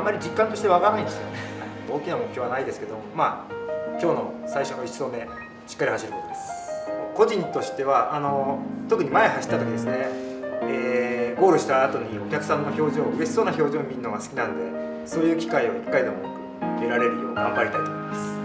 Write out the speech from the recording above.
んまり実感として湧かないんですよね。大きな目標はないですけど、まあ今日の最初の1走目しっかり走ることです。個人としては特に前走った時ですね、ゴールした後にお客さんの表情、嬉しそうな表情を見るのが好きなんで、そういう機会を1回でも多く得られるよう頑張りたいと思います。